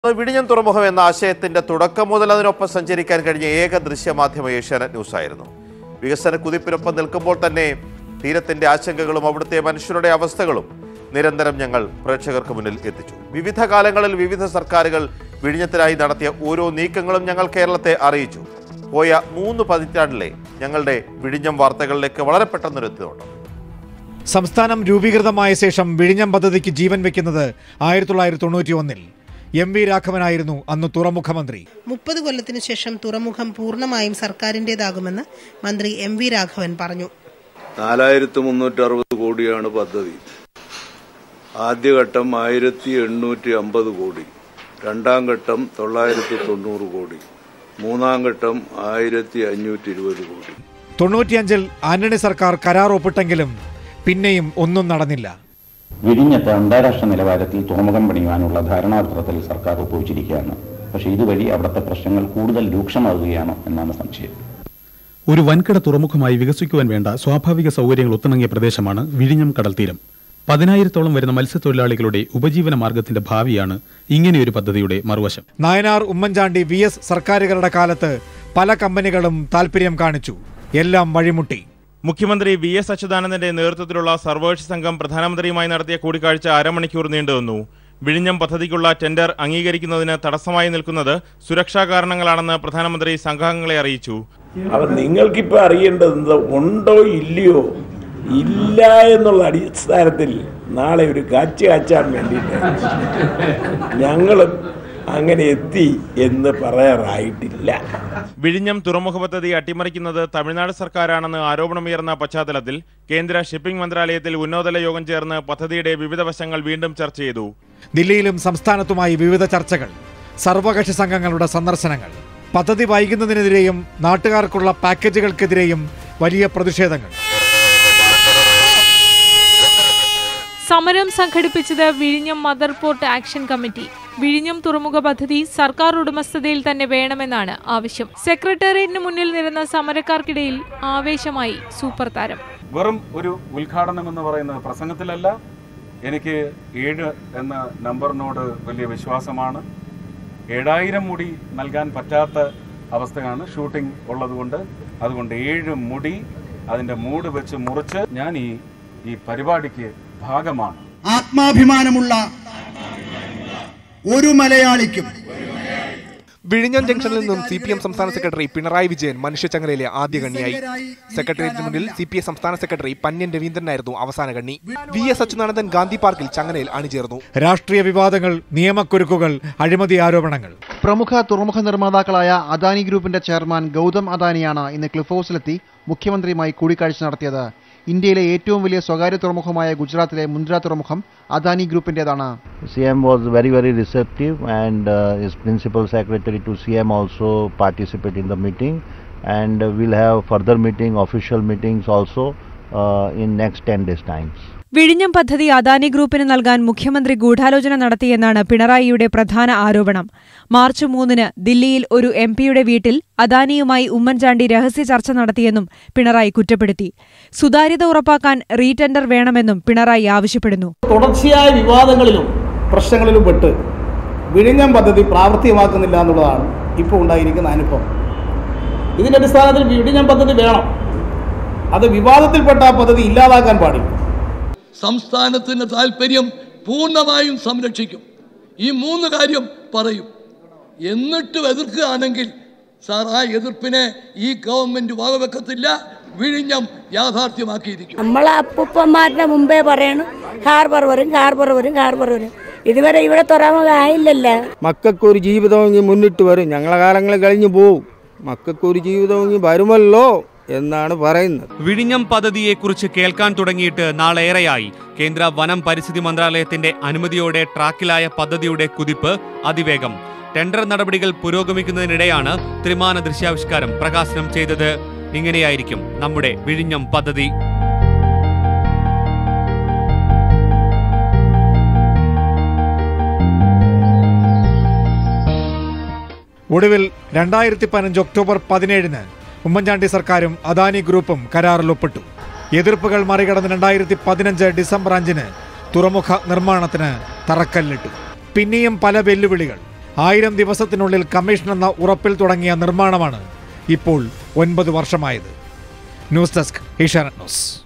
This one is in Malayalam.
വിഴിഞ്ഞം തുറമുഖം എന്ന ആശയത്തിന്റെ തുടക്കം മുതൽ അതിനൊപ്പം സഞ്ചരിക്കാൻ കഴിഞ്ഞ ഏക ദൃശ്യമാധ്യമ ഏഷ്യാനെറ്റ് ന്യൂസ് ആയിരുന്നു. വികസന കുതിപ്പിനൊപ്പം നിൽക്കുമ്പോൾ തന്നെ തീരത്തിന്റെ ആശങ്കകളും അവിടുത്തെ മനുഷ്യരുടെ അവസ്ഥകളും നിരന്തരം ഞങ്ങൾ പ്രേക്ഷകർക്ക് മുന്നിൽ എത്തിച്ചു. വിവിധ കാലങ്ങളിൽ വിവിധ സർക്കാരുകൾ വിഴിഞ്ഞത്തിനായി നടത്തിയ ഓരോ നീക്കങ്ങളും ഞങ്ങൾ കേരളത്തെ അറിയിച്ചു. പോയ 3 പതിറ്റാണ്ടിലെ ഞങ്ങളുടെ വിഴിഞ്ഞം വാർത്തകളിലേക്ക് വളരെ പെട്ടെന്നൊരെത്തിയതുണ്ട്. സംസ്ഥാനം രൂപീകൃതമായ ശേഷം വിഴിഞ്ഞം പദ്ധതിക്ക് ജീവൻ വെക്കുന്നത് 1991-ൽ എം.വി. രാഘവനായിരുന്നു അന്ന് തുറമുഖ മന്ത്രി. 30 കൊല്ലത്തിനു ശേഷം തുറമുഖം പൂർണ്ണമായും സർക്കാരിൻ്റെതാകുമെന്ന് മന്ത്രി എം.വി. രാഘവൻ പറഞ്ഞു. 4360 കോടിയാണ് പദ്ധതി. ആദ്യഘട്ടം 1850 കോടി, രണ്ടാം ഘട്ടം 990 കോടി, മൂന്നാം ഘട്ടം 1520 കോടി. 95-ൽ ആന്റണി സർക്കാർ കരാർ ഒപ്പിട്ടെങ്കിലും പിന്നെയും ഒന്നും നടന്നില്ല. വിഴിഞ്ഞത്ത് അന്താരാഷ്ട്ര നിലവാരത്തിൽ തുറമുഖം പണിയുവാനുള്ള ധാരണാപത്രത്തിൽ സർക്കാർ ഒപ്പുവച്ചിരിക്കുകയാണ്. പക്ഷേ ഇതുവഴി അവിടുത്തെ പ്രശ്നങ്ങൾ കൂടുതൽ രൂക്ഷമാകുകയാണ് എന്നാണ് സംശയം. ഒരു വൻകിട തുറമുഖമായി വികസിക്കുവാൻ വേണ്ട സ്വാഭാവിക സൗകര്യങ്ങൾ ഒത്തിണങ്ങിയ പ്രദേശമാണ് വിഴിഞ്ഞം കടൽത്തീരം. 10,000-ഓളം വരുന്ന മത്സ്യത്തൊഴിലാളികളുടെ ഉപജീവന മാർഗത്തിന്റെ ഭാവിയാണ് ഇങ്ങനെയൊരു പദ്ധതിയുടെ മറുവശം. നായനാർ, ഉമ്മൻചാണ്ടി, VS സർക്കാരുകളുടെ കാലത്ത് പല കമ്പനികളും താൽപര്യം കാണിച്ചു. എല്ലാം വഴിമുട്ടി. മുഖ്യമന്ത്രി VS അച്യുതാനന്ദന്റെ നേതൃത്വത്തിലുള്ള സർവകക്ഷി സംഘം പ്രധാനമന്ത്രിയുമായി നടത്തിയ കൂടിക്കാഴ്ച അരമണിക്കൂർ നീണ്ടുവന്നു. വിഴിഞ്ഞം പദ്ധതിക്കുള്ള ടെൻഡർ അംഗീകരിക്കുന്നതിന് തടസ്സമായി നിൽക്കുന്നത് സുരക്ഷാ കാരണങ്ങളാണെന്ന് പ്രധാനമന്ത്രി സംഘാംഗങ്ങളെ അറിയിച്ചു. നിങ്ങൾക്കിപ്പോൾ അറിയേണ്ടത് ഉണ്ടോ ഇല്ലയോ, ഇല്ല എന്നുള്ള അടിസ്ഥാനത്തിൽ നാളെ ഒരു കാച്ചാൻ വേണ്ടിയിട്ട് ഞങ്ങളും അങ്ങനെ എത്തി എന്ന് പറയാറായിട്ടില്ല. വിഴിഞ്ഞം തുറമുഖ പദ്ധതി അട്ടിമറിക്കുന്നത് തമിഴ്നാട് സർക്കാരാണെന്ന് ആരോപണമുയർന്ന പശ്ചാത്തലത്തിൽ കേന്ദ്ര ഷിപ്പിംഗ് മന്ത്രാലയത്തിൽ ഉന്നതതല യോഗം ചേർന്ന് പദ്ധതിയുടെ വിവിധ വശങ്ങൾ വീണ്ടും ചർച്ച ചെയ്തു. ദില്ലിയിലും സംസ്ഥാനത്തുമായി വിവിധ ചർച്ചകൾ, സർവകക്ഷി സംഘങ്ങളുടെ സന്ദർശനങ്ങൾ. പദ്ധതി വൈകുന്നതിനെതിരെയും നാട്ടുകാർക്കുള്ള പാക്കേജുകൾക്കെതിരെയും വലിയ പ്രതിഷേധങ്ങൾ. സമരം സംഘടിപ്പിച്ചത് വിഴിഞ്ഞം മദർ പോർട്ട് ആക്ഷൻ കമ്മിറ്റി. വിഴിഞ്ഞം തുറമുഖ പദ്ധതി സർക്കാർ ഉടമസ്ഥതയിൽ തന്നെ വേണമെന്നാണ് ആവശ്യം. സെക്രട്ടേറിയറ്റിന് മുന്നിൽ നിരന്ന സമരക്കാർക്കിടയിൽ ആവേശമായി സൂപ്പർ താരം. വെറും ഒരു ഉദ്ഘാടനം എന്ന് പറയുന്നത് പ്രസംഗത്തിലല്ല. എനിക്ക് 7 എന്ന നമ്പറിനോട് വലിയ വിശ്വാസമാണ്. 7000 മുടി നൽകാൻ പറ്റാത്ത അവസ്ഥയാണ് ഷൂട്ടിംഗ് ഉള്ളതുകൊണ്ട്. അതുകൊണ്ട് 7 മുടി അതിൻ്റെ മൂട് വെച്ച് മുറിച്ച് ഞാൻ ഈ പരിപാടിക്ക് ഭാഗമാണ്. ആത്മാഭിമാനമുള്ള ഒരു മലയാളിക്കും വിഴിഞ്ഞം ജംഗ്ഷനിൽ നിന്നും CPM സംസ്ഥാന സെക്രട്ടറി പിണറായി വിജയൻ മനുഷ്യച്ചങ്ങലയിലെ ആദ്യ കണ്ണിയായി. സെക്രട്ടേറിയറ്റിന് മുന്നിൽ CPI സംസ്ഥാന സെക്രട്ടറി പന്ന്യൻ രവീന്ദ്രനായിരുന്നു അവസാന കണ്ണി. VS അച്യുതാനന്ദൻ ഗാന്ധി പാർക്കിൽ ചങ്ങലയിൽ അണിചേർന്നു. രാഷ്ട്രീയ വിവാദങ്ങൾ, നിയമക്കുരുക്കുകൾ, അഴിമതി ആരോപണങ്ങൾ. പ്രമുഖ തുറമുഖ നിർമ്മാതാക്കളായ അദാനി ഗ്രൂപ്പിന്റെ ചെയർമാൻ ഗൗതം അദാനിയാണ് ഇന്ന് ക്ലിഫ് ഹൗസിലെത്തി മുഖ്യമന്ത്രിയുമായി കൂടിക്കാഴ്ച നടത്തിയത്. ഇന്ത്യയിലെ ഏറ്റവും വലിയ സ്വകാര്യ തുറമുഖമായ ഗുജറാത്തിലെ മുന്ദ്ര തുറമുഖം Adani ഗ്രൂപ്പിന്റേതാണ്. CM was very receptive and his principal secretary to CM also participate in the meeting, and we'll have further official meetings also in next 10 days times. വിഴിഞ്ഞം പദ്ധതി അദാനി ഗ്രൂപ്പിന് നൽകാൻ മുഖ്യമന്ത്രി ഗൂഢാലോചന നടത്തിയെന്നാണ് പിണറായിയുടെ പ്രധാന ആരോപണം. മാർച്ച് 3-ന് ദില്ലിയിൽ ഒരു MP-യുടെ വീട്ടിൽ അദാനിയുമായി ഉമ്മൻചാണ്ടി രഹസ്യ ചർച്ച നടത്തിയെന്നും പിണറായി കുറ്റപ്പെടുത്തി. സുതാര്യത ഉറപ്പാക്കാൻ റീടെൻഡർ വേണമെന്നും പിണറായി ആവശ്യപ്പെടുന്നു. തുടർച്ചയായ വിവാദങ്ങളിലും പ്രശ്നങ്ങളിലും പെട്ട് വിഴിഞ്ഞം പദ്ധതി പ്രാവർത്തികമാക്കുന്നില്ല എന്നുള്ളതാണ് ഇപ്പോൾ ഉണ്ടായിരിക്കുന്ന അനുഭവം. ഇതിന്റെ അടിസ്ഥാനത്തിൽ വിഴിഞ്ഞം പദ്ധതി വേണം. അത് വിവാദത്തിൽപ്പെട്ട ആ പദ്ധതി ഇല്ലാതാക്കാൻ പാടില്ല. സംസ്ഥാനത്തിന്റെ താല്പര്യം പൂർണ്ണമായും സംരക്ഷിക്കും. ഈ 3 കാര്യം പറയും. എന്നിട്ടും എതിർക്കുകയാണെങ്കിൽ സാർ, ആ എതിർപ്പിനെ ഈ ഗവൺമെന്റ് വകവെക്കത്തില്ല. വിഴിഞ്ഞം യാഥാർത്ഥ്യമാക്കിയിരിക്കും. നമ്മളെ അപ്പൂപ്പന്മാരുടെ മുമ്പേ പറയണം ഹാർബർ വരും. ഇതുവരെ ഇവിടെ തുറമുഖം ആയില്ലല്ലോ. മക്കൾക്കൊരു ജീവിതം മുന്നിട്ട് വരും. ഞങ്ങളെ കാലങ്ങൾ കഴിഞ്ഞു പോവും. മക്കൾക്കൊരു ജീവിതം വരുമല്ലോ എന്നാണ് പറയുന്നത്. വിഴിഞ്ഞം പദ്ധതിയെക്കുറിച്ച് കേൾക്കാൻ തുടങ്ങിയിട്ട് നാളേറെയായി. കേന്ദ്ര വനം പരിസ്ഥിതി മന്ത്രാലയത്തിന്റെ അനുമതിയോടെ ട്രാക്കിലായ പദ്ധതിയുടെ കുതിപ്പ് അതിവേഗം. ടെൻഡർ നടപടികൾ പുരോഗമിക്കുന്നതിനിടെയാണ് ത്രിമാന ദൃശ്യാവിഷ്കാരം പ്രകാശനം ചെയ്തത്. ഇങ്ങനെയായിരിക്കും നമ്മുടെ വിഴിഞ്ഞം പദ്ധതി. ഒടുവിൽ 2015 ഒക്ടോബർ 17-ന് ഉമ്മൻചാണ്ടി സർക്കാരും അദാനി ഗ്രൂപ്പും കരാറിൽ ഒപ്പിട്ടു. എതിർപ്പുകൾ മറികടന്ന് 2015 ഡിസംബർ 5-ന് തുറമുഖ നിർമ്മാണത്തിന് തറക്കല്ലിട്ടു. പിന്നെയും പല വെല്ലുവിളികൾ. 1000 ദിവസത്തിനുള്ളിൽ കമ്മീഷൻ എന്ന ഉറപ്പിൽ തുടങ്ങിയ നിർമ്മാണമാണ് ഇപ്പോൾ 9 വർഷമായത്. News desk Asianet news.